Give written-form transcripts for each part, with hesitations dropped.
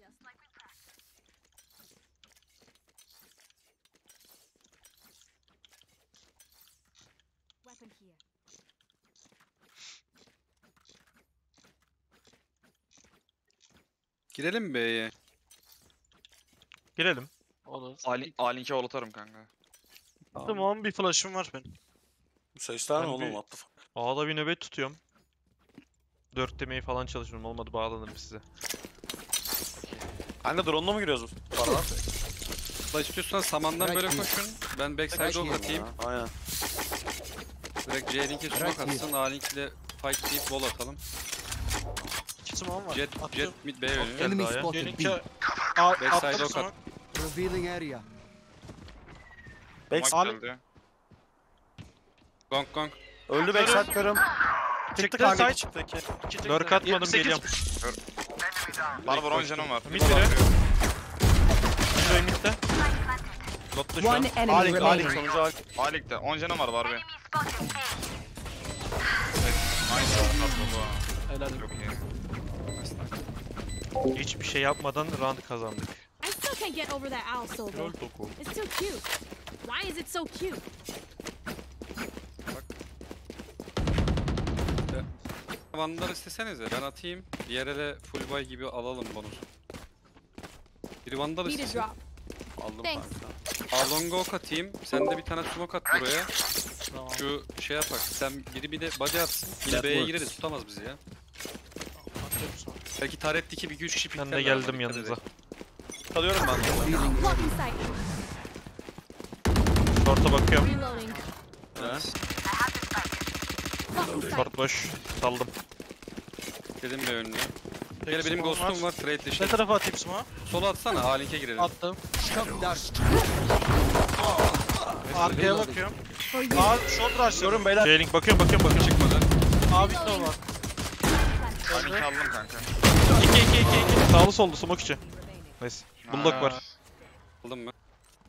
Girelim mi B'ye? Girelim. Olur. A-Link'e ol atarım kanka. Tamam bir flash'ım var benim. Bu sesler ne Ben oğlum? bir- What the fuck? A'da bir nöbet tutuyorum. 4 demeyi falan çalışıyorum. Olmadı bağlanırım size. Kanka drone'la mı giriyoruz? Para. Da istiyorsan samandan böyle koşun. Ben backside'e ok atayım. Aynen. Direkt C-Link'e smoke atsın. A-Link'le fight deyip wall atalım. Kitim var. Jet mid B önü. Geldi A'ya. Gelince Backside ok at. Revealing area. Back Smoke geldi. Gong. öldü backside körüm. Çıktı Çıktı kanka side. çıktı iki. Lurk atmadım, geliyorum. Barbar 10 canım var. Mid biri. Şuraya midde. Lotta şu an. One enemy Alik remaining. sonucu Alik. A-Link'te 10 canım var Barbie. Nice baba. Helal. Çok iyi. Hiçbir şey yapmadan round kazandık. I still can't get over that owl soldier. Lol doku. It's too cute. Why is it so cute? Vandal istesenize ben atayım. Diğer ele full buy gibi alalım bonus. Biri vandal Need a istesin. drop. Aldım Thanks. kanka. A-Long'a ok atayım. Sen de bir tane smoke at buraya. Tamam. Şu şey yapak. Sen biri bir de body atsın. Yine B'ye gireriz. Tutamaz bizi ya. Atıyorum sana. Belki taretteki bir 2-3 kişi Ben piklerler de ama geldim dikkat yanınıza. edin. Kalıyorum ben. Revealing Block area. in sight. Short'a bakıyorum. Reloading. Evet. Block in sight. Short boş. Saldım. Dedim bir önüne. Tek Gel benim smoke'um ghost'um var. Ne Trade'leşelim. tarafa atayım smoke'u? Sola atsana. A-Link'e girelim. Attım. Shock dart. Arkaya bakıyorum. For you. Aa short rush. Diyorum beyler. J-Link bakıyorum. Çıkmadı. Abi de var. A-Link'i aldım kanka. 2. Sağlı soldu smoke içi. Nice. Bulldog var. Aldın mı?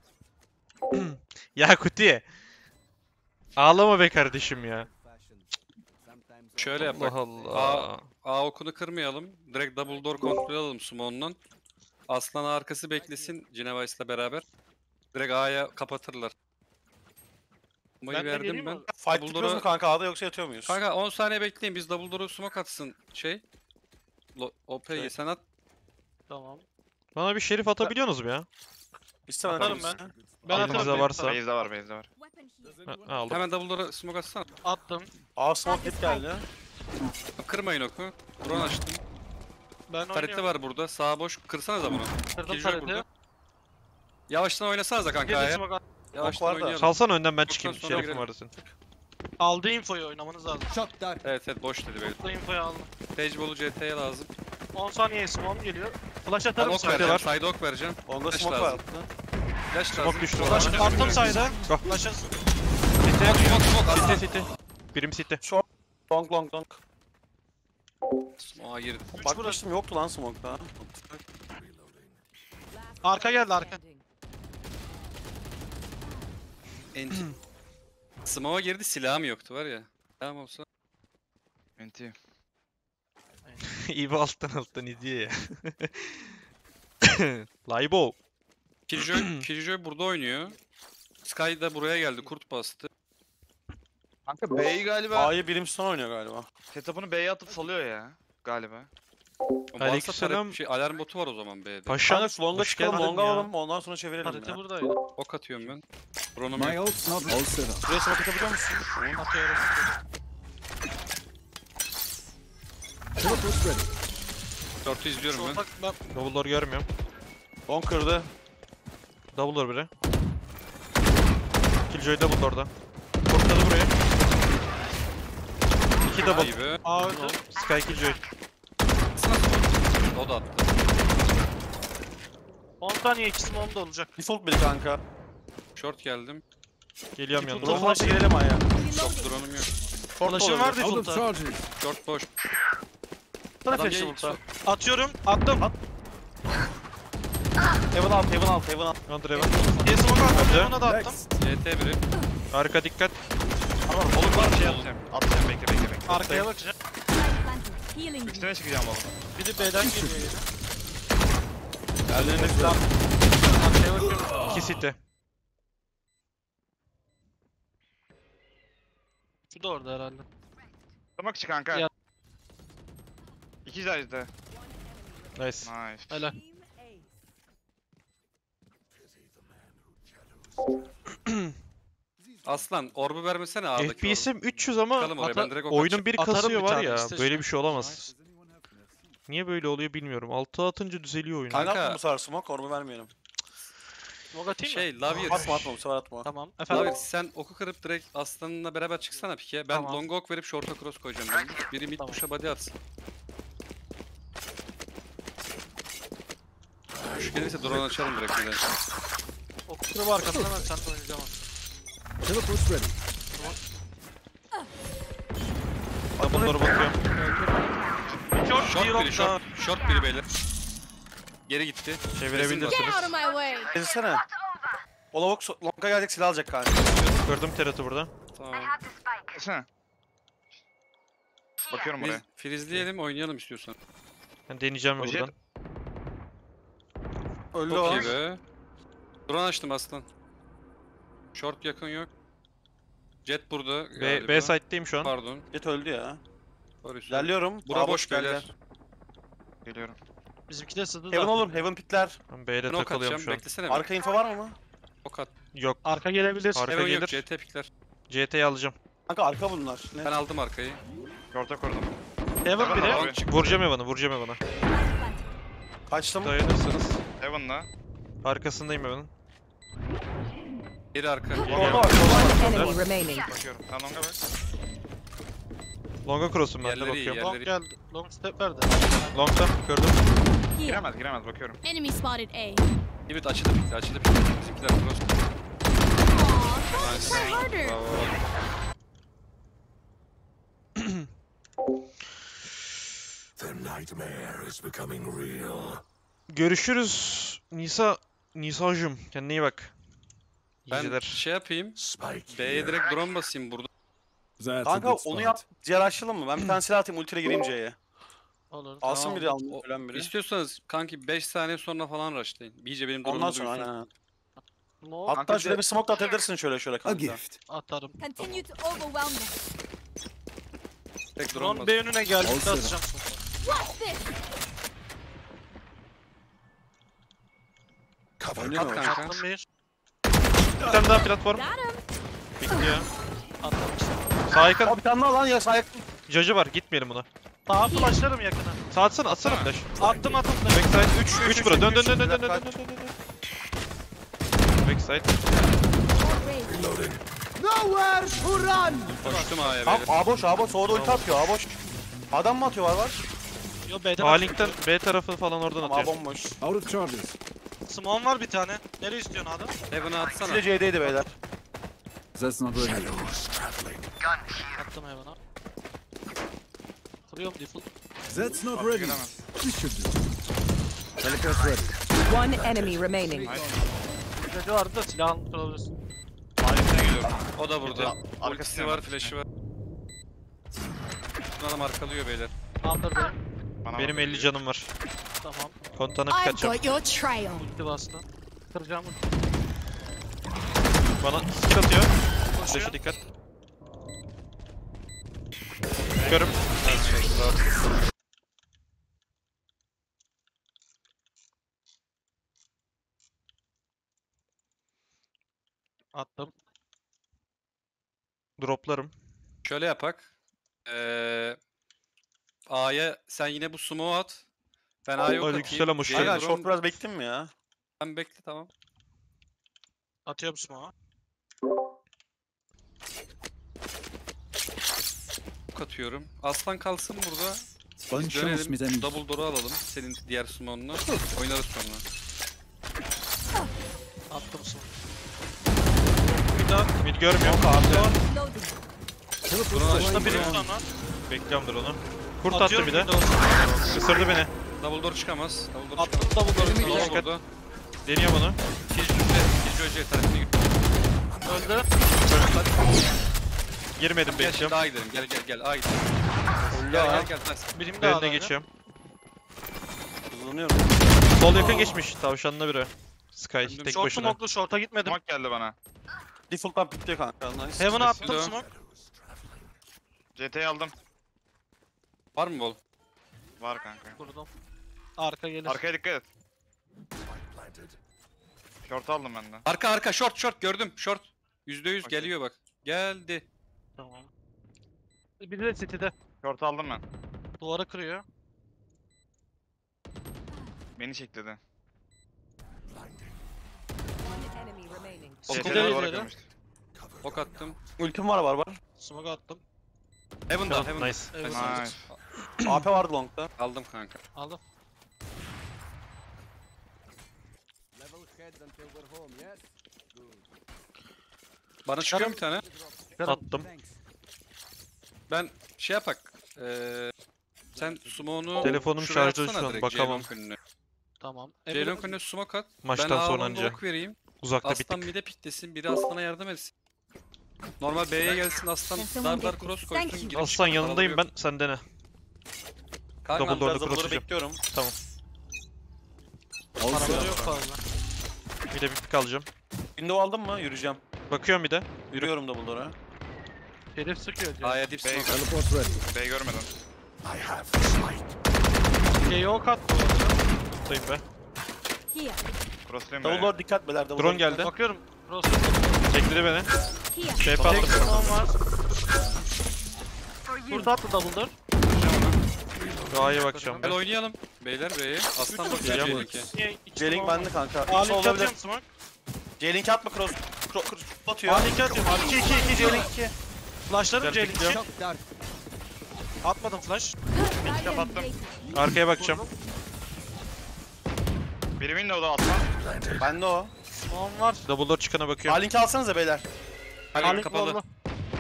Ya Kuti. Ağlama be kardeşim ya. Şöyle yap Allah bak. Allah. A okunu kırmayalım. Direkt double door kontrol alalım Summon'dan. Aslan arkası beklesin Cinevice'la beraber. Direkt A'ya kapatırlar. Bombayı Ben de verdim geleyim ben. mi? Fight Double tutuyoruz mu door'a- kanka A'da yoksa yatıyor muyuz? Kanka 10 saniye bekleyin biz double door'u smoke atsın şey. OP'ye Evet. sen at. Tamam. Bana bir şerif atabiliyorsunuz mu ya? İstemeden Atarım misin? Ben Elinizde atarım. varsa. Base'de var, base'de var. Weapon here. Ha, aldım. Hemen double door'a smoke atsana. Attım. A smoke hit geldi. Kırmayın oku. Drone açtım. Ben Tareti oynuyorum. var burada. Sağ boş. Kırsanıza bunu. Kırdım Killjoy tareti. burada. Yavaştan oynasanıza kanka Girdi A'ya. smoke at. Yavaştan var da. oynayalım. Salsana önden ben Yoktan çıkayım. sonra Şerifim girelim. varasın. Aldığı infoyu oynamanız lazım. Shock dart. Evet boş dedi böyle. Aldığı infoyu aldım. Stage bolu CT'ye lazım. 10 saniye smoke geliyor. Flash Ben atarım ok sana. vereceğim. var. Side ok vereceğim. Onda Flash smoke var. lazım. Flash Smoke lazım. düştü Flash ona. attım side'a. Go. Flash'a City. Birim city. Long. Smoke'a girdi. Bakmıştım yoktu lan smoke'da. arka geldi arka. Smoke'a girdi silahım yoktu var ya. Silahım olsa. Enti. İyi bir alttan izliyor ya. Laibo. Killjoy burada oynuyor. Sky da buraya geldi. Kurt bastı. Kanka B'yi galiba A'yı Brimstone oynuyor galiba. setup'ını B'ye atıp salıyor ya. Galiba. Varsa Aleykümselam. şey, alarm botu var o zaman B'de. Paşam. Kanka şu long'a hoş çıkalım, geldin long'a ya. alalım ondan sonra çevirelim Tareti ya. buradaydı. Ok atıyorum ben. Drone'um My yok. ult's not all set up. Şuraya smoke atabiliyor musun? Atıyorum. Teleport ready. Short'u izliyorum ben. Şortak ben Double door görmüyorum. Long kırdı. Double door biri. Killjoy double door'da. Kurtladı buraya. 2 double. İyi be. A öldü. Sky Killjoy. O da attı. 10 saniye 2 smoke da olacak. Default biri kanka. Short geldim. Geliyorum Default yanına. Drone flash'a girelim A'ya. Çok drone'um yok. Flash'ım var Out of default'ta. charges. Short boş. Sana Adam flash'ı gay- vursa. Atıyorum. Attım. Heaven alt. Under heaven. Bir smoke attım. Öldü. Ona da attım. CT biri. Arka dikkat. Oğlum var şey atacağım. Atacağım bekle. Arkaya bakacağım. Planted. Healing you. Üstüne çıkacağım oğlum. Biri B'den geliyor yine. Ellerine silah. İki city. Şu da orada herhalde. Smoke kanka. Ya. İki zayıfta. Nice. Nice. Helal. Aslan orbu vermesene A'daki orbu. FPS'im 300 ama Bakalım oraya, ben direkt ok oyunun atacağım. bir Atarım kasıyor bir var tane, ya. istersen. Böyle bir şey olamaz. Niye böyle oluyor bilmiyorum. 6 atınca düzeliyor oyun. Kanka- Kanka bu sefer smoke orbu vermeyelim. Smoke atayım mı? Şey Lavir. Atma atma bu sefer atma. Tamam. Efendim. Lavir sen oku kırıp direkt Aslan'la beraber çıksana pike. Ben Tamam. long ok verip short'a cross koyacağım. Ben. Biri mid Tamam. push'a body atsın. Push gelirse drone açarım direkt bir de. O kusura arkasında ben sen de oynayacağım. Teleport's ready. Double'lara bakıyorum. Short biri long short. Short biri beyler. Geri gitti. Get Çevirebilirsiniz. out of my way. Ezilsene. O lavuk longa gelecek silah alacak kanka. Kırdım Terat'ı burada. Tamam. Desene. Bakıyorum Biz oraya. freezeleyelim oynayalım istiyorsan. Ben deneyeceğim O jet- buradan. Öldü Çok o. iyi be. Drone açtım Aslan. Short yakın yok. Jet burada galiba. B site'deyim şu an. Pardon. Jet öldü ya. Barış. İlerliyorum. Bura A boş geldi. beyler. Geliyorum. Bizimki de sızdı Heaven da. olur. Heaven pitler. Ben B'de Ben ok takılıyorum atacağım şu an. beklesene. Arka info var mı? Ok at. Yok. Arka gelebilir. Arka Heaven yok gelir. CT pikler. CT'yi alacağım. Kanka arka bunlar. Ne? Ben aldım arkayı. Orta kurdum. Heaven biri. Abi. Vuracağım Evan'ı. Kaçtım. Dayanırsanız. Heaven'la. Arkasındayım Evan'ın. Biri arka. Orada var. Solda var. Enemy remaining. Bakıyorum. Sen longa bak. Long'a cross'um ben de Yerleri iyi, bakıyorum. yerleri. Long geldi. Long step verdi. Long'da kırdım. Here. Giremez bakıyorum. Enemy spotted A. Evet açıldı pikti. Bizimkiler cross. Aw, Nice. try harder. Bravo. Görüşürüz Nisa'cığım. Kendine iyi bak. İyi Ben geceler. şey yapayım. B'ye direkt drone basayım burada. That's a Kanka good onu spot. yap. Diğer açalım mı? Ben bir tane silah atayım ultiyle gireyim C'ye. Olur. Alsın Tamam. biri O- ölen biri. İstiyorsanız kanki 5 saniye sonra falan rushlayın. İyice benim Ondan drone'umu sonra duysun. aynen. Smoke Hatta Kanka şuraya bir- bir smoke da atabilirsin şöyle A kanka. gift. atarım. Continue to overwhelm them. Direkt drone Drone bas. B önüne geldi. Olsun. Atacağım. What's this? Oynuyor At mu? kanka. Attım bir. Bir tane daha platform. Got him. Bekliyor. Attım işte. Sağ yakın. Aa bir tane daha lan ya sağ Judge'ı var. Gitmeyelim buna. Sağa flashlarım yakına. Sağ atsana flash. Attım. Backside 3 bura. Dön. Backside. Nowhere to run! Koştum A'ya Tamam beyler. A boş solda ulti atıyor A boş. Adam mı atıyor var? Yo B'den A-Link'ten B tarafı falan oradan Tamam A atıyor. bomboş. Out of charges. Smoke var bir tane. Nereye istiyorsun adam? Heaven'a atsana. Size C'deydi beyler. That's not ready. Attım hayvana. Kırıyorum default. That's not Abi ready. giremez. This should do. Teleport ready. One enemy remaining. Dedi vardı da silah almış olabilirsin. Ailesine geliyorum. O da burada. Arkasına Ultisi var, bak. flash'ı var. Bu adam arkalıyor beyler. Kaldır beni. Bana Benim bak. 50 canım var. Tamam. Kontana I've kaçacağım. got your trail. Ulti bastı. Kıracağım. Bana skill atıyor. Koşuyor. Flash'a dikkat. Görüm. Attım. Droplarım. Şöyle yapak. A'ya sen yine bu smoke at. Ben A'ya ok Aleykümselam, atayım. hoş C'ye geldin. Aynen drone- short biraz bekledin mi ya? Ben bekle tamam. Atıyorum smoke'a. Ok atıyorum. Aslan kalsın burada. Bonne chance, mes Dönelim. amis. Double door'u alalım. Senin diğer summon'unu. Oynarız sonra. Attım smoke. Bir daha mid görmüyorum. Loading. Teleport Drone Burada açtım. biri Drone- sonra. Bekliyorumdur onu. Kurt attı Atıyorum bir de. Windows'a. Isırdı beni. Double door çıkamaz. Double door Attım çıkamaz. double Double door'u. burada. Deniyor bunu. İkinci öce tarafına git. Öldü. Girmedim Gel şimdi bekliyorum. A'ya gidelim. Gel A gidelim. Gel. Nice. Birim daha Birine da geçiyorum. Hızlanıyorum. Sol yakın geçmiş. Tavşanla biri. Sky Döndüm. tek Short başına. smoke'lu short'a gitmedim. Smoke geldi bana. Default'tan pikliyor kanka. Nice. Heaven'a Dö. attım smoke. CT'yi aldım. Var mı bol? Var kanka. Vurdum. Arka gelir. Arkaya dikkat et. Short aldım ben de. Arka short gördüm short. %100 Okey. geliyor bak. Geldi. Tamam. Bir de city'de. Short aldım ben. Duvara kırıyor. Beni çekledi. Okey. CT'den ileri. duvara kırmıştı. Ok attım. Ultim var var. Smoke attım. Heaven'da. Nice. Evet. Nice. AP vardı long'da. Aldım kanka. Aldım. Level head until we're home, yes? Bana çıkıyor bir tane. Attım. Thanks. Ben şey yapak. Sen smoke'unu Telefonum şuraya şarjda atsana şu an, direkt, bakamam. Ceylon önüne. Tamam. Ceylon önüne smoke at. Maçtan Ben sonra A'nda anca. ok vereyim. Uzakta Aslan bittik. bir de piklesin. Biri Aslan'a yardım etsin. Normal B'ye gelsin Aslan. Can someone Dar get cross this? koysun. Thank you. girip Aslan çıkma, yanındayım araları ben. Sen dene. yok. Kanka, Double door. Biraz da bunları crosslayacağım. bekliyorum. Tamam. Paraları yok fazla. Bir de bir pik alacağım. Window aldın mı? Yürüyeceğim. Bakıyorum bir de. Yürüyorum double door'a. Herif sıkıyor diyor. A'ya dip smoke. Teleport ready. B'yi görmedim. Yok attı bu arada. Tuttayım be. Here. Crosslayayım Double B'ye. door dikkat beyler. Double Drone door geldi. Bakıyorum. Cross. Çekti beni. Here. TP attım. Tamam var. Burada attı double door. A'ya bakacağım Gel ben. oynayalım. Beyler B'ye. Aslan bakıyor Geliyorum. C2. J-Link bende kanka. A-Link İkisi olabilir. atıyorum smoke. J-Link atma cross. Cross atıyor. A-Link atıyorum. 2 J-Link 2. Flashlarım Güzel J-Link'i. pikliyorum. Shock dart. Atmadım flash. kapattım. Arkaya bakacağım. Biri window'da atma. Bende o. Smoke'um var. Double door çıkana bakıyorum. A-Link'i alsanıza beyler. Hala kapalı. Kapalı.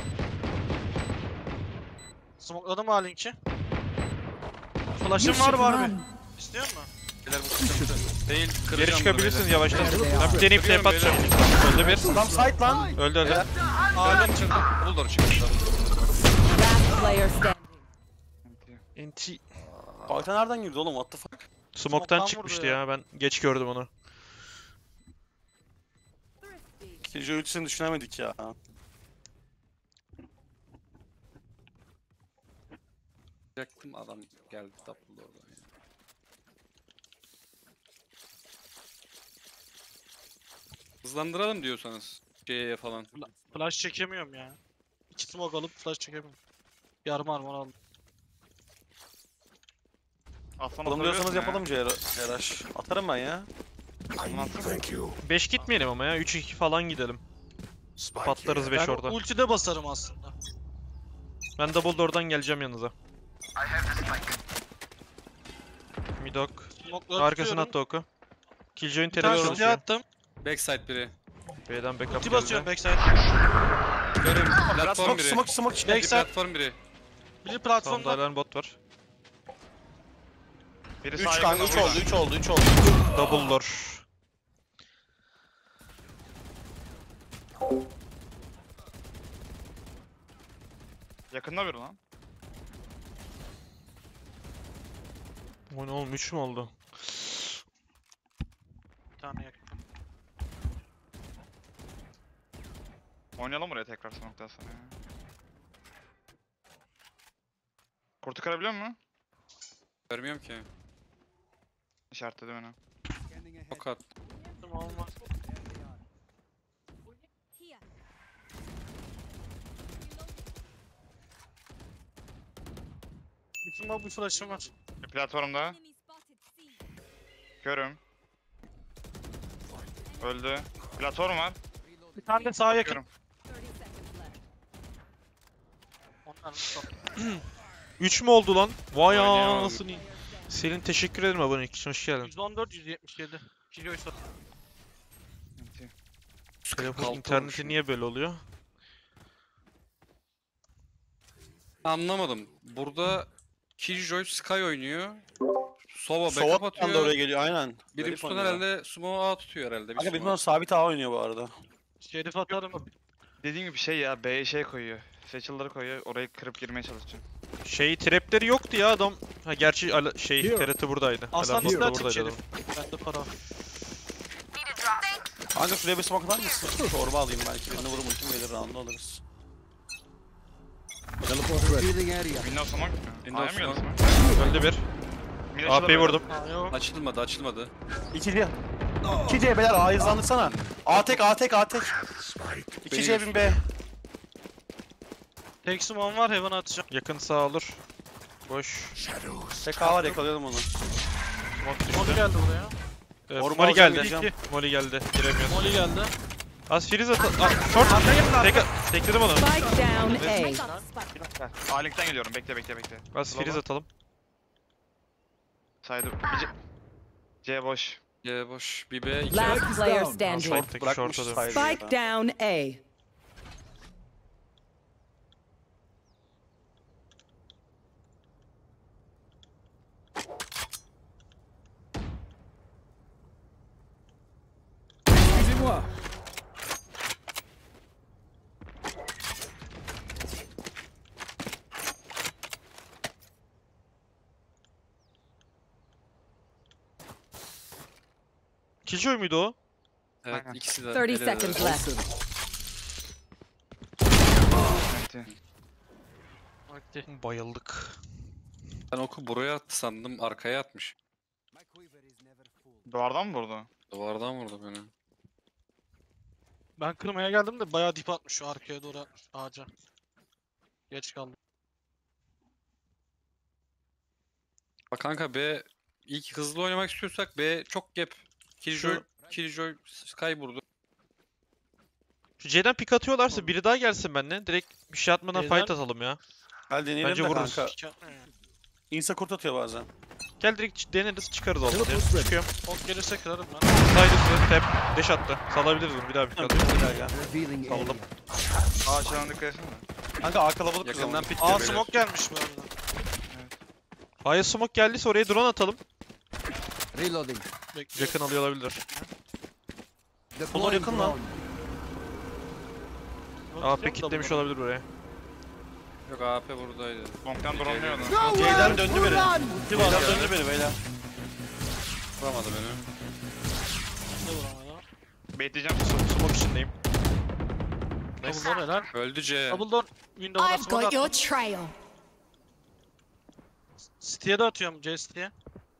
Smokeladım A-Link'i. Flash'ım var abi. İstiyor musun? Beyler bu sıkıntı. Değil. Geri Kıracağım çıkabilirsiniz bunu yavaştan. Nerede Ben bir deneyip Kırıyorum TP atacağım. Öldü bir. Tam site lan. Öldü öldü. beyler. Çıktı. Bulldor çıktı. Last player standing. Enti. Balkan nereden girdi oğlum? What the fuck? Smoke'tan Smoke'tan çıkmıştı vurdu ya. ya. Ben geç gördüm onu. İkinci ultisini düşünemedik ya. Yaktım adam geldi double oradan. Hızlandıralım diyorsanız. C'ye falan. Flash çekemiyorum ya. 2 smoke alıp flash çekemiyorum. Yarım armor aldım. Aslan Oğlum diyorsanız atabiliyorsun ya. yapalım Ceraş. Atarım ben ya. Aslan atsın. 5 gitmeyelim ama ya. 3-2 falan gidelim. Patlarız 5 Ben orada. ultide basarım aslında. Ben double door'dan geleceğim yanınıza. Midok. Smoke'ları Arkasına tutuyorum. attı oku. Killjoy'un Bir tane terörü ulti attım. Backside biri. B'den backup Ulti geldi. basıyorum backside. Görüm. Biraz Platform smoke biri. smoke smoke çıktı. Bir Backside. platform biri. Biri Sonunda platformda. alarm bot var. Biri 3 sağ kanka yakında 3 burada. oldu 3 oldu 3 oldu. Double door. Yakında biri lan. O ne oğlum 3 mü oldu? Bir tane yakın. Oynayalım buraya tekrar smoke'dan sonra ya. Kurtu kırabiliyor musun? Görmüyorum ki. İşaretledi beni. Scanning ahead. Ok at. Smoke'um var. Here. Bir smoke bir flash'ım var. Bir platformda. Enemy spotted. C. Körüm. Öldü. Platform var. Bir tane de sağa yakın. Körüm. 30 seconds left. Onlar stop. 3 mü oldu lan? Vay Oynayamadım. anasını. Selin teşekkür ederim abonelik için. Hoş geldin. 114 177. Killjoy sor. Telefon Altı interneti olmuşum. niye böyle oluyor? Anlamadım. Burada Killjoy Sky oynuyor. Sova Sova backup da oraya atıyor. geliyor aynen. Biri Garip üstten oynuyor. herhalde Smoke A tutuyor herhalde. Kanka Bir bizim sabit A oynuyor bu arada. Şerif atarım. Dediğim gibi şey ya B'ye şey koyuyor. Satchel'ları koyuyor. Orayı kırıp girmeye çalışacağım. Trapleri yoktu ya adam. Ha gerçi TRT buradaydı. Aslan Alarm üstüne botu atayım buradaydı Şerif. adam. Bende para var. Kanka şuraya bir smoke atar mısın? Torba alayım belki. Birini vurup ultim gelir round'u alırız. Teleport ready. Revealing area. Windows smoke. Windows A'ya mı smoke. geldi smoke? Öldü bir. Mid AP'yi açıldı vurdum. Aa yok. Açılmadı. 2C. 2C beyler A hızlandırsana. A tek. 2C bin B. Tek smoke'um var Heaven'a atacağım. Yakın sağ olur. Boş. Tek A var yakalayalım onu. Smoke Molly düştü. geldi buraya. Orman Molly alacağım, geldi. gideceğim. Molly geldi. Giremiyoruz. Molly geldi. Az freeze at. Short. Tekledim onu. Spike down A. I got the spike. A-Link'ten geliyorum. Bekle. Az freeze atalım. Saydı. C boş. Boş. Bir B, 2 Last player down. standing. Short Bırakmış short'a dön. saydı Spike ya. down A. Excusez-moi. Killjoy muydu o? Evet, Aynen. ikisi de. 30 el ele. seconds left. Vakti. Bayıldık. Ben oku buraya attı sandım. Arkaya atmış. My quiver is never full. Duvardan mı vurdu? Duvardan vurdu beni. Ben kırmaya geldim de bayağı dip atmış şu arkaya doğru atmış ağaca. Geç kaldım. Bak kanka B ilk hızlı oynamak istiyorsak B çok gap. Killjoy Sky vurdu. Şu C'den pick atıyorlarsa biri daha gelsin benimle. Direkt bir şey atmadan C'den- fight atalım ya. Gel deneyelim Bence de vururuz. kanka. Hiç atmıyor yani. Insta kurt atıyor bazen. Gel direkt deneriz çıkarız olmadı. Teleport ready. Çıkıyorum. Ok gelirse kırarım ben. Side üstü tap. Dash attı. Salabiliriz bunu bir daha pick atıyor. Bir daha gel. Revealing area. Saldım. A aşağıdan dikkat etsene. Kanka A kalabalık Yakından kızalım. pick Aa diyor beyler. smoke gelmiş bu arada. A'ya smoke geldiyse oraya drone atalım. Reloading. Bekliyorum. Yakın alıyor olabilir. Deploying yakın lan. drone. AP kitlemiş olabilir buraya. Yok AP buradaydı. Smoke'tan drone'luyordu. C'den döndü beni. Ulti var. C'den döndü beni beyler. Vuramadı beni. Ne vuramıyor? Bekleyeceğim. Smoke içindeyim. Double door helal. Öldü C. Double door. Windows'a I've smoke got your attım. trail. City'ye de atıyorum C City'ye.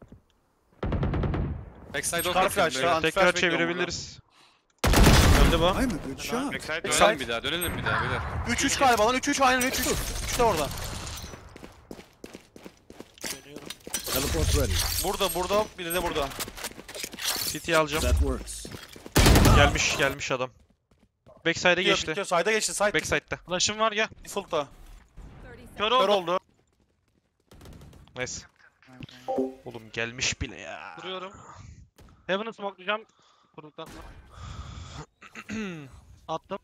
Backside ok Çıkar atayım flash beyler. ya. Tekrar Anti-flash bekliyorum çevirebiliriz. Öldü bu. I'm a good shot. Backside Dönelim bir daha beyler. 3-3 galiba lan 3-3 aynen 3-3. 3 de orada. Dönüyorum. Teleport ready. Burada biri de burada. City'yi alacağım. That works. Gelmiş adam. Backside'e geçti. Bitiyor. Side'a geçti. Side Backside'de. Flash'ım var gel. default'ta. 30 seconds. Kör Kör oldu. oldu. Nice. Oğlum gelmiş bile ya. Duruyorum. Heaven'ı smokelayacağım. Kuruktan sonra. Attım.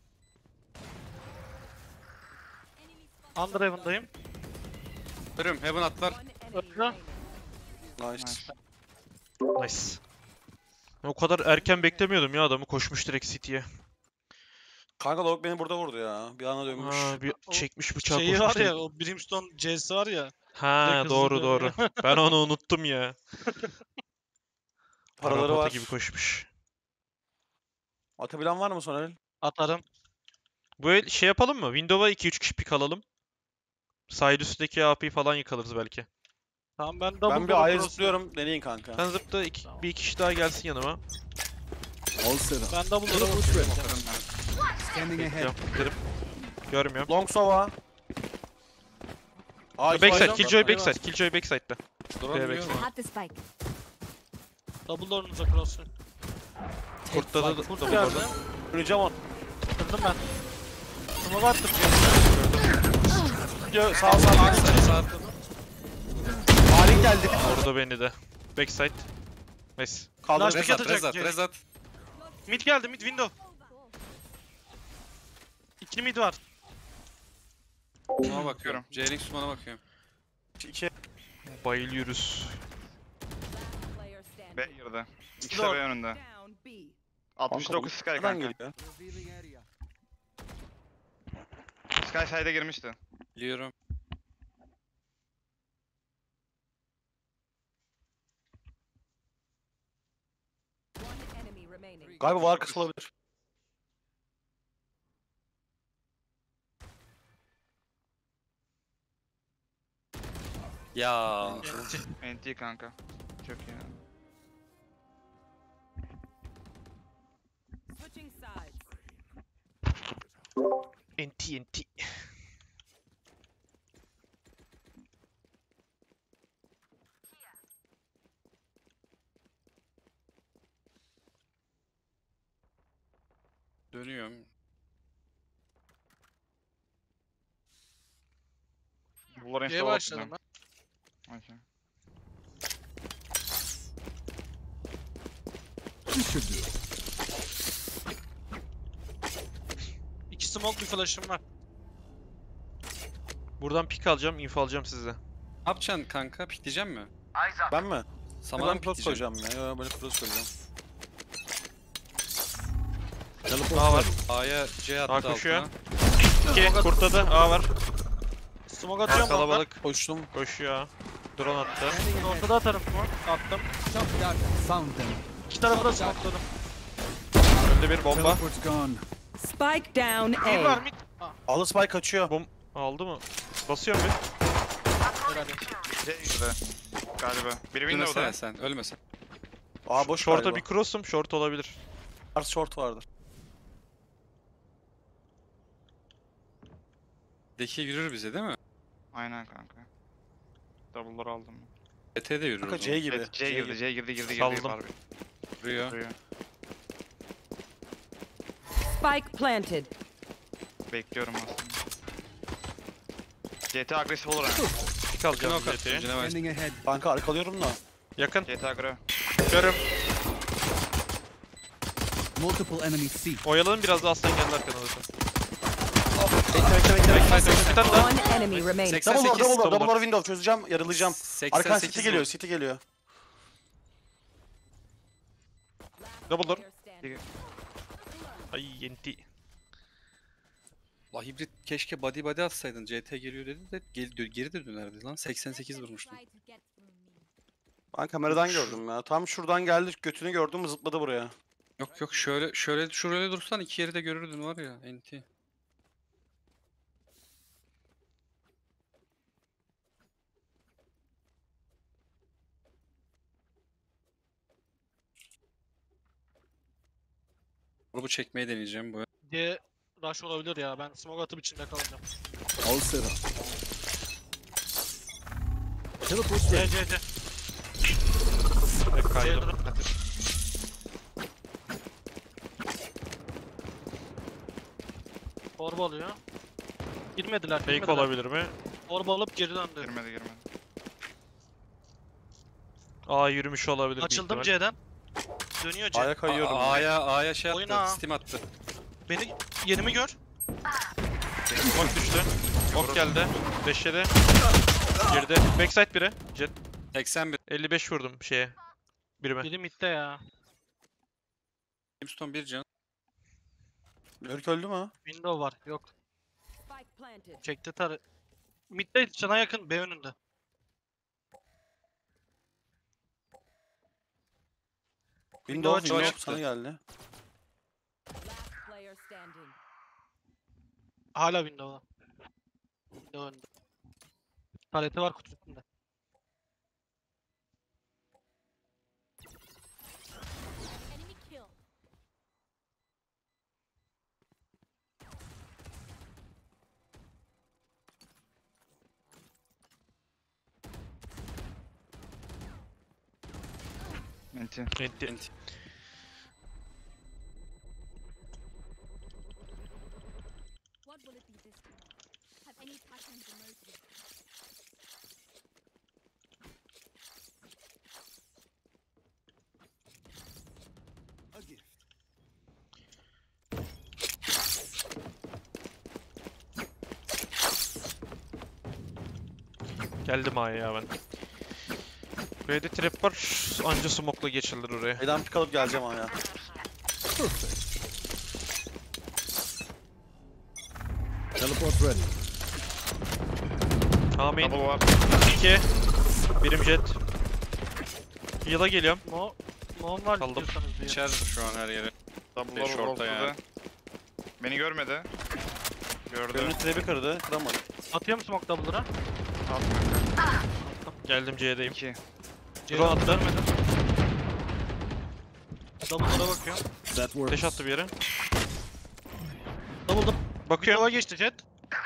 Under Heaven'dayım. Körüm Heaven atlar. One enemy Öldü. remaining. Nice. Nice. Ben o kadar erken beklemiyordum ya adamı koşmuş direkt City'ye. Kanka Log beni burada vurdu ya. Bir ana dönmüş. Ha, bir O çekmiş bıçağı Şeyi koşmuş var direkt. ya, o Brimstone C'si var ya. Ha direkt hızlı doğru dönüyor. doğru. Ben onu unuttum ya. Paraları Arabota var. gibi koşmuş. Atabilen var mı Soner? Atarım. Bu el şey yapalım mı? Windows'a 2-3 kişi pick alalım. Side üstteki AP'yi falan yıkalırız belki. Tamam ben double Ben bir A'ya zıplıyorum. Deneyin kanka. Sen zıpla bir iki kişi daha gelsin yanıma. All set up. Ben double door'a Teleport basıyorum. ready. Scanning ahead. Bekliyorum. Giderim. Görmüyorum. Long sova. A Backside, Killjoy backside, Killjoy backside'da. Duramıyor. I have the spike. Double door'unuza cross'un. Kurt'ta da Kurt da geldi. burada. Döneceğim on. Kırdım ben. Smoke attım. Sağ sağ. Sağ. Halin geldi. Orada beni de. Backside. Nice. Kaldır. Flash pick atacak. Rezat. Mid geldi, mid window. İkili mid var. Sumana bakıyorum. J-Link Suman'a bakıyorum. 2. Bayılıyoruz. Player standing. B girdi. İkisi de Doğru. B önünde. Down B. 69 Sky Nereden kanka. geliyor? Revealing area. Sky side'e girmişti. Biliyorum. remaining. Galiba var arkası olabilir. Ya. NT kanka. Çok iyi. Switching sides. NT. Dönüyorum. Bunlar C'ye başladım ben. Okay. This should do. 2 smoke bir flash'ım var. Buradan pick alacağım, info alacağım size. Ne yapacaksın kanka? Pikleyecek mi? Ben mi? Saman Ben cross koyacağım ya. Yo, böyle cross koyacağım. Teleport A var. ready. A'ya C attı A koşuyor. altına. 2 kurtladı. A var. Smoke A atıyorum orada. kalabalık. Koştum. Koşuyor A. Drone attı. Ortada atarım smoke. Attım. Shock dart. Found them. İki tarafı da smokeladım. Önde bir bomba. Teleport's gone. Spike down Mid var A. mid. Alı spike kaçıyor. Aldı mı? Basıyorum bir. Herhalde. C girdi. Galiba. Biri window'da. Ölmesene sen. Ölmesen. Aa boş Short'a galiba. bir cross'um. Short olabilir. Ars short vardır. Deki yürür bize değil mi? Aynen kanka. Double'ları aldım. ET de yürür. Kanka o zaman. C gibi. Evet, C girdi, C girdi. Salladım. Harbi. Vuruyor. Duruyor. Spike planted. Bekliyorum aslında. GT agresif olur ha. Pick alacağım Knock attım CT'ye. Cinevice. Standing ahead. Kanka arkalıyorum da. Yakın. GT agro. Körüm. Multiple enemies C. Oyaladım biraz da aslan geldi arkadan zaten. Bekle. Bir tane daha. One enemy remaining. 88. Double door window çözeceğim. Yarılayacağım. Arkan 88 city geliyor. City geliyor. Double door. Player standing. Ay NT. La hibrit keşke body atsaydın. CT geliyor dedi de geri de dönerdi lan. 88 vurmuştum. Ben kameradan gördüm ya. Tam şuradan geldi. Götünü gördüm zıpladı buraya. Yok şöyle dursan iki yeri de görürdün var ya NT. Grubu çekmeyi deneyeceğim bu. Diye rush olabilir ya. Ben smoke atıp içinde kalacağım. All set up. Teleport's C ready. C C. Hep C kaydım. durum. Orba alıyor. Girmediler. Fake girmediler. olabilir mi? Orba alıp geri döndü. Girmedi. A yürümüş olabilir. büyük Açıldım ihtimal. C'den. Dönüyor C. A'ya kayıyorum. A'ya şey attı. Oyna. Steam attı. Beni yerimi gör. Ok düştü. Ok geldi. 5'e girdi. Backside biri. Jet. 81. 55 vurdum şeye. Birime. Biri midde ya. Brimstone 1 can. Lurk öldü mü? Window var. Yok. Spike planted. Çekti tarı. Midde sana yakın. B önünde. Windows açık. window sana geldi. Last player standing. Hala window'da. Window önünde. Paleti var kutu üstünde. Enemy kill. NT. NT. NT. What will it be this time? Have any patterns emerged yet? A gift. Geldim A'ya ya ben. B'de trap var. Anca smoke'la geçilir oraya. A'dan pick alıp geleceğim A'ya. Perfect. Teleport's ready. Amin. Double var. 2. Birim jet. Heal'a geliyorum. No. Smoke'um var Kaldım. istiyorsanız diye. İçer şu an her yere. Double Beş door orta yani. ortada. Beni görmedi. Gördü. Önünü trebi kırdı. Kıramadı. Atıyor mu smoke double'lara? Geldim C'deyim. 2. Drone attı. Double'lara bakıyorum. That works. Flash attı bir yere. Double'da Bakıyorum. hava geçti Jet.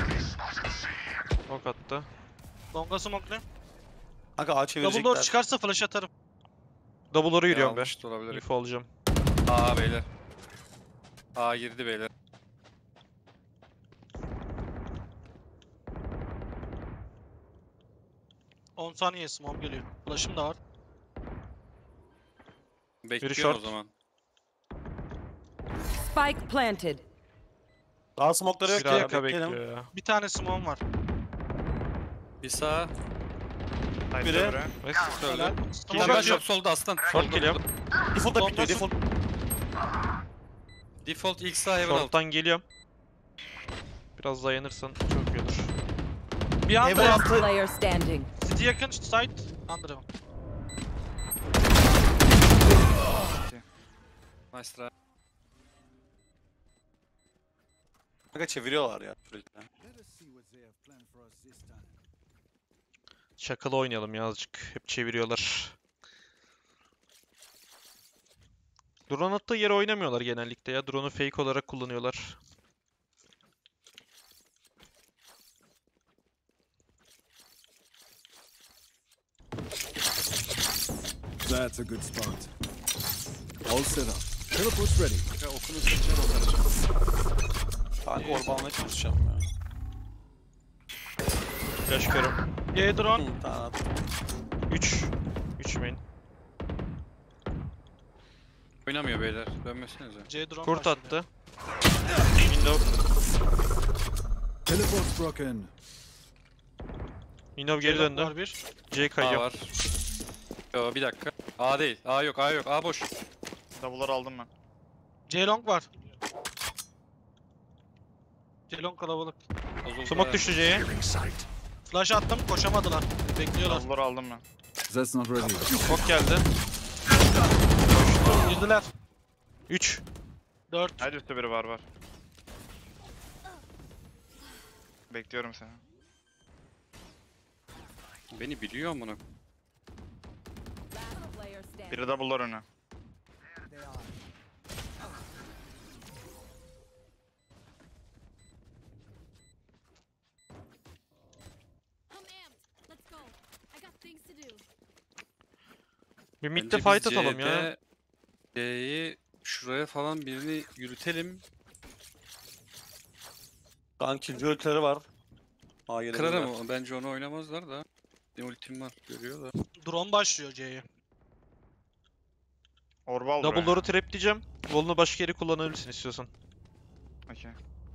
Ok attı. Longa smoke'lu. Kanka A Double door çevirecekler. çıkarsa flash atarım. Double door'a yürüyorum ben. Almış da olabilir. Info alacağım. A beyler. A girdi beyler. On saniye smoke geliyor. Flash'ım da var. Bekliyorum short. o zaman. Spike planted. Daha smoke'ları yok Bir ya. arka Bekleyelim. bekliyor ya. Bir tane smoke'um var. Bir sağa. Biri. Nice. Söyle. Helal. Tamam Smoke ben atıyorum. short solda aslan. Short Solda, geliyorum. solda. Default'ta Longa bitiyor. Default. Default ilk sağ heaven alt. Short'tan geliyorum. Biraz dayanırsan çok iyi olur. Bir anda Heaven Last altı. player standing. City yakın site. Under heaven. Nice try. Kanka çeviriyorlar ya sürekli. Çakalı oynayalım ya azıcık. Hep çeviriyorlar. Drone attığı yere oynamıyorlar genellikle ya. Drone'u fake olarak kullanıyorlar. That's a good spot. All set up. Teleport's ready. Ya okunu seçer o karışım. Kanka orba almaya çalışacağım ya. Flash körüm. G drone. Hı, tamam. 3. 3 main. Oynamıyor beyler. Dönmesenize. C drone. Kurt başladı. attı. Window. Teleport's broken. Window C geri long döndü. var bir. C A kayıyor. var. Yo bir dakika. A değil. A yok. A yok. A boş. Double'ları aldım ben. C long var. C long kalabalık. Bozuldu. Smoke düştü C'ye. Flash attım koşamadılar. Bekliyorlar. Double'ları aldım ben. That's not ready. Ok geldi. Girdiler. 3. 4. Her üstte biri var. Bekliyorum seni. Beni biliyor mu? Last player standing. Biri double'lar önü. I'm amped. Let's go. I got things to do. Bir midde Bence fight biz atalım ya. C'de C'yi şuraya falan birini yürütelim. Kanki göltleri var. A gelebilirler. Kırarım o. Bence onu oynamazlar da. Benim ultim var. Görüyor da. Drone başlıyor C'ye. Orba al Double buraya. door'u trap diyeceğim. Wall'unu başka yere kullanabilirsin istiyorsan. Okey.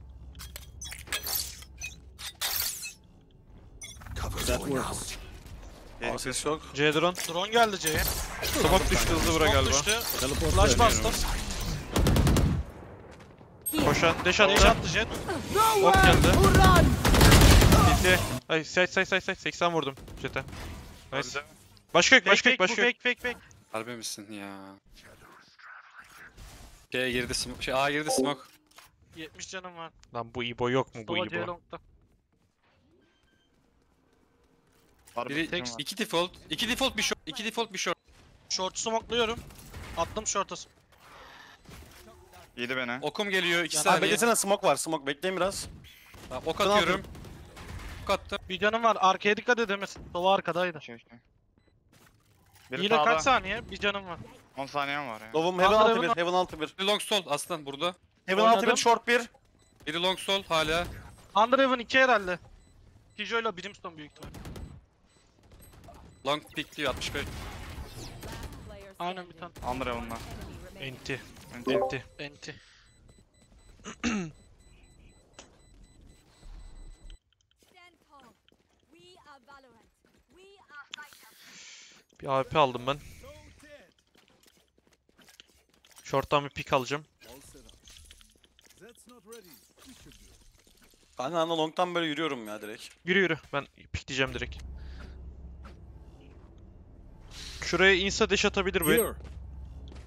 That works. A ses yok. C drone. Drone geldi C'ye. Smoke düştü hızlı bura Smoke galiba. düştü. Teleport's Flash ready. bastım. Koşan. Dash Dash attı. attı Jet. Ok geldi. Bitti. Ay say 80 vurdum Jet'e. Nice. Öldü. Başka yok Fake başka fake yok bu başka yok. fake. Harbi misin ya? C girdi smoke. Şey A girdi smoke. 70 canım var. Lan bu İbo yok mu bu Mustafa C İbo? long'da. Var bir Biri fikrim var. 2 default. 2 default bir short. 2 default bir short. Short smoke'luyorum. Attım short'a. Yedi beni. Okum geliyor 2 Ha saniye. beklesene smoke var. Smoke bekleyin biraz. Tamam, ok Ben atıyorum. Ok attım. Bir canım var. Arkaya dikkat edemez. Sova arkadaydı. Okey. Biri Yine sağda. kaç saniye? Bir canım var. 10 saniyem var ya. Lovum heaven Under altı bir. heaven- Heaven altı bir. Biri long sol aslan burada. Heaven altı bir. Oynadım. Short bir. Biri long sol hala. Underhaven 2 herhalde. Tijo'yla Brimstone büyük ihtimal. Long pikliyor 65. Player Aynen bir standing. tane. Under Heaven'da. Enemy remaining. Enti. Enti. Enti. Enti. Stand tall. We are Valorant. We are fighters. Bir AWP aldım ben. Short'tan bir pick alacağım. All set up. That's not ready. We should do. Kanka anda long'tan böyle yürüyorum ya direkt. Yürü yürü. Ben pick diyeceğim direkt. Şuraya insta dash atabilir bu. Here.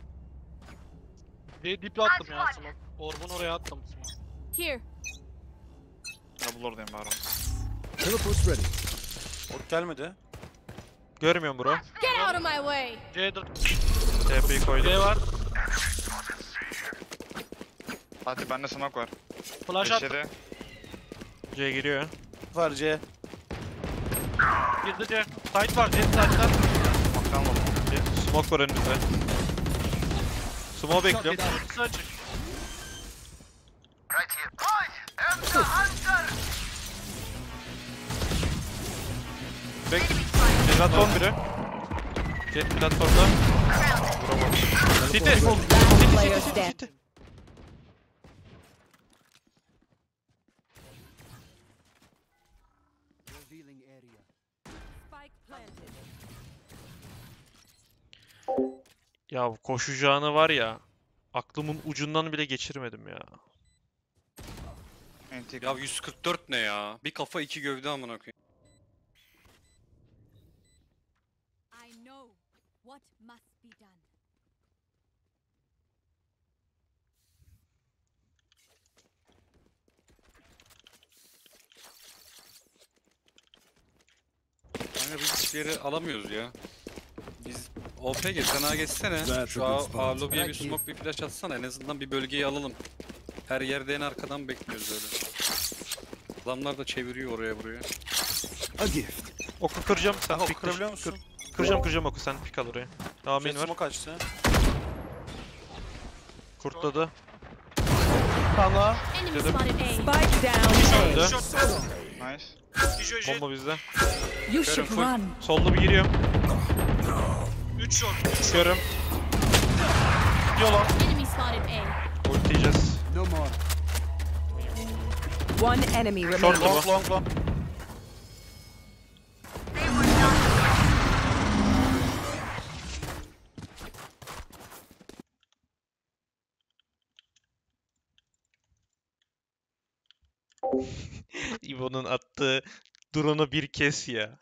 Dip attım ya smoke. Orb'un oraya attım smoke. Here. Double oradayım bari. Teleport's ready. Ot gelmedi. Görmüyorum bro. Get out of my way. C4. TP'yi koydum. B var. Fatih bende smoke var. Flash attım. Eşede. C giriyor. Var C. Girdi C. Site var. C site'da. Smoke'tan vurdum. Smoke var önümüzde. Smoke bekliyorum. Ultisi açık. Platform biri. Jet platformda. Vuramadım. City. Last player standing. Spike planted. Ya bu koşacağını var ya. Aklımın ucundan bile geçirmedim ya. Antik. Ya 144 ne ya? Bir kafa iki gövde amına koyayım. I know what must be done. Kanka biz hiçbir yere alamıyoruz ya. Biz OPG sen A geçsene. That's Şu a good A, spot. A lobiye bir smoke bir flash atsana. En azından bir bölgeyi alalım. Her yerde en arkadan bekliyoruz öyle. Adamlar da çeviriyor oraya buraya. A gift. Oku kıracağım sen Kanka pik kırabiliyor musun? Kıracağım oku sen pik al oraya. Tamam Jet main var. smoke açtı. Kurtladı. Kanka. Enemy Dedim. spotted A. Spike down A. Öldü. Nice. Dijo jet. Bomba bizde. You should full. run. Sollu bir giriyorum. 3 short. Görüm. Enemy spotted A. Ulti yiyeceğiz. No more. One enemy Short remaining. bu. Long long long. İbo'nun attığı drone'u bir kes ya.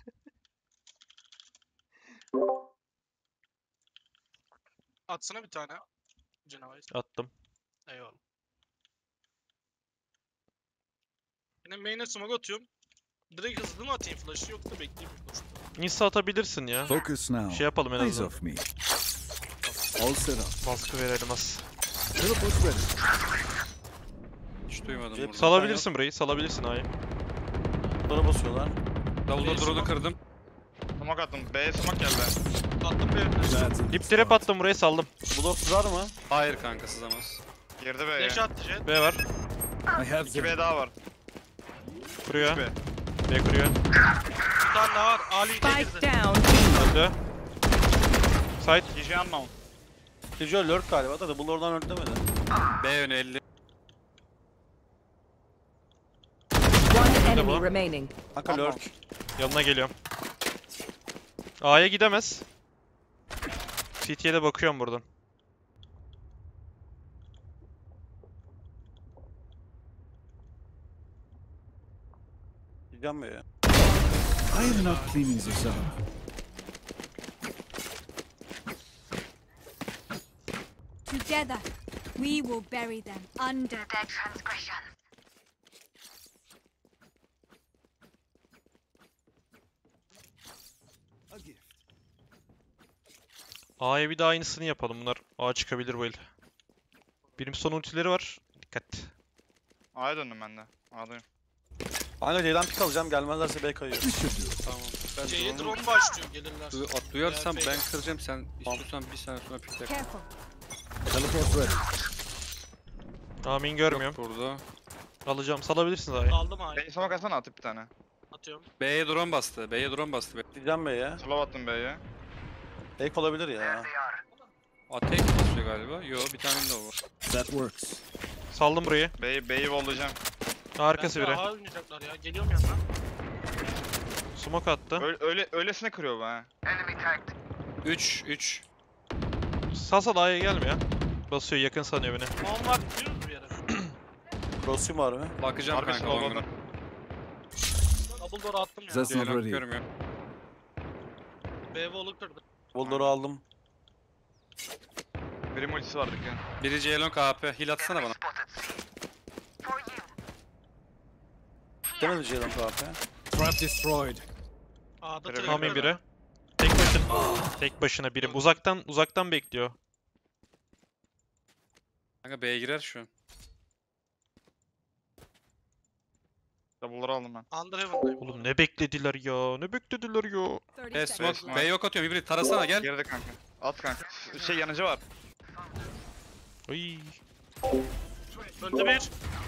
Atsana bir tane. Canavar. Attım. Eyvallah. Yine main'e smoke atıyorum. Direkt hızlı mı atayım flash'ı yoksa bekleyeyim mi koşup? Insta atabilirsin ya. Focus now. Şey yapalım en Eyes azından. off me. All set up. Baskı verelim az. Teleport's ready. Hiç duymadım Cep burada. Salabilirsin burayı. Salabilirsin A'yı. Bunlara basıyorlar. Davulda drone'u kırdım. Smoke attım. B'ye smoke geldi. Attım bir. That's a good Dip trap spot. attım buraya saldım. Blok sızar mı? Hayır kanka sızamaz. Girdi B'ye. Flash attı jet. B var. I have 2 them. B daha var. Kuruyor. 3 B. B kuruyor. Bir tane daha var. Ali Spike girdi. down B. Öldü. Side. Gigi unknown. Tijo lurk galiba da double oradan öldü demedi. B yönü 50. One bu. enemy remaining. Kanka Tamam. lurk. Yanına geliyorum. A'ya gidemez. CT'ye de bakıyorum buradan. Gideceğim ya. I am not cleaning this up. Together, we will bury them under their transgression. A gift. A'ya bir daha aynısını yapalım. Bunlar A çıkabilir bu el. Benim son ultileri var. Dikkat. A'ya döndüm ben de. A'dayım. Kanka C'den pik alacağım gelmezlerse B kayıyor. This should do. Tamam. Ben C'ye drone'u drone başlıyor gelirler. duyarsam Ya, ben kıracağım. Sen istiyorsan bir saniye sonra pikle. Careful. Teleport's ready. Amin görmüyorum. Yok burada. Alacağım. Salabilirsiniz A'yı. Aldım A'yı. B'ye smoke atsana atıp bir tane. Atıyorum. B'ye drone bastı. B'ye drone bastı. Gideceğim B'ye. Slow attım B'ye. Fake olabilir ya. Atek basıyor galiba. Yo bir tane de o var. That works. Saldım burayı. B'yi vollayacağım. Arkası Bence biri. A oynayacaklar ya. Geliyorum yanına. Smoke attı. Öylesine kırıyor bu ha. 3. Sal A'ya gelme ya. Basıyor yakın sanıyor beni. Mom var. Gidiyoruz bir yere. Cross'um var mı? Bakacağım Harbi kanka slow long'una. oldu. Double door attım ya. That's not Diğer long ready. görmüyorum. B wall'u kırdı. Bulldor'u aldım. Birim ultisi vardı ki. Biri Ceylon AP. Heal atsana bana. Demedi Ceylan AP. Trap destroyed. A'da Trevor Tamam trigger. biri. Tek başına birim. Uzaktan bekliyor. Kanka B'ye girer şu an. Double'ları aldım ben. Under Heaven'dayım. Oğlum ne beklediler ya? Ne beklediler ya? 30 B seconds smoke. left. B yok atıyorum. Hibrit tarasana gel. Geride kanka. At kanka. Şey yanıcı var. Ay. Öldü bir.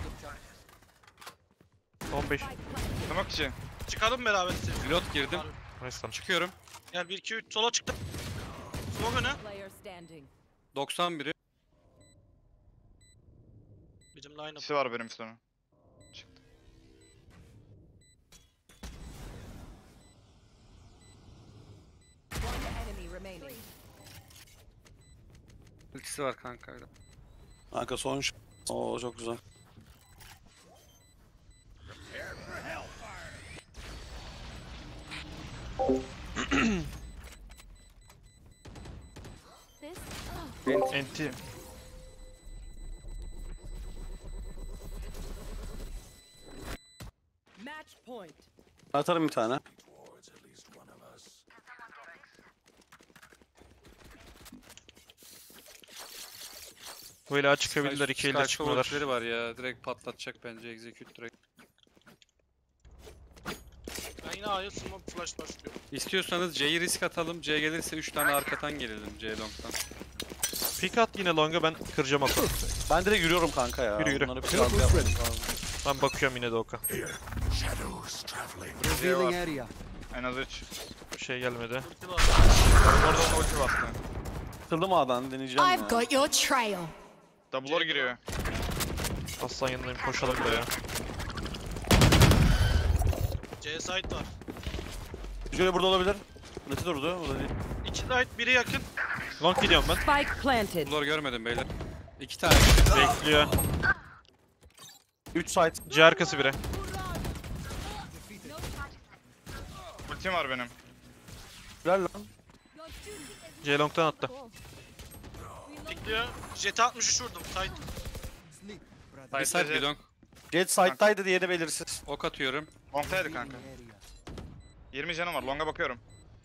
15. Smoke içi. Çıkalım beraber siz. Reload girdim. Nice lan. Çıkıyorum. Gel 1 2 3 sola çıktım. Smoke öne. Player standing. 91'i. Bizim line up. İkisi var benim sonu. One enemy remaining. İkisi var kanka. Kanka son Oo çok güzel. This Enti. Match point. Atarım bir tane. Böyle açık çıkabilirler. İki elde çıkmıyorlar. Skype var ya. Direkt patlatacak bence execute direkt. Ben yine A'ya smoke flash başlıyorum. İstiyorsanız C'yi risk atalım. C gelirse 3 tane arkadan gelelim C long'dan. Pick at yine longa, ben kıracağım oku. Ben direkt yürüyorum kanka ya. Yürü, yürü. Bunları bir biraz yapmam lazım. Ben bakıyorum yine de oka. Revealing area. En az 3. Bir şey gelmedi. Ulti var. Oradan ulti bastı. Kıldım A'dan deneyeceğim ya. I've got your trail. Double'lar giriyor. Aslan yanındayım, koşalım buraya. C site var. Şöyle burada olabilir. Neti durdu. Burada değil. 2 site biri yakın. Long gidiyorum ben. Spike planted. Blur görmedim beyler. 2 tane. Bekliyor. 3 site. C arkası biri. Ultim var benim. Ver lan. Your duty is C long'dan attı. cool. Bekliyor. Jet'e 63 vurdum. Site. Bir side bir long. Jet site'daydı diğeri belirsiz. Ok atıyorum. Long'taydı kanka. 20 canım var. Long'a bakıyorum.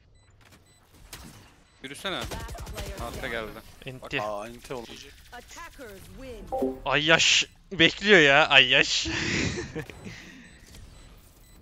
Yürüsene. Last player Arka geldi. Enti. Aa ente oldu. Attackers win. Ayyaş. Bekliyor ya Ayyaş.